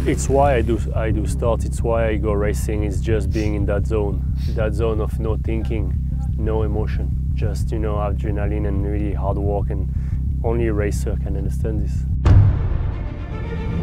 It's why I do start. It's why I go racing. It's just being in that zone of no thinking, no emotion, just adrenaline and really hard work, and only a racer can understand this.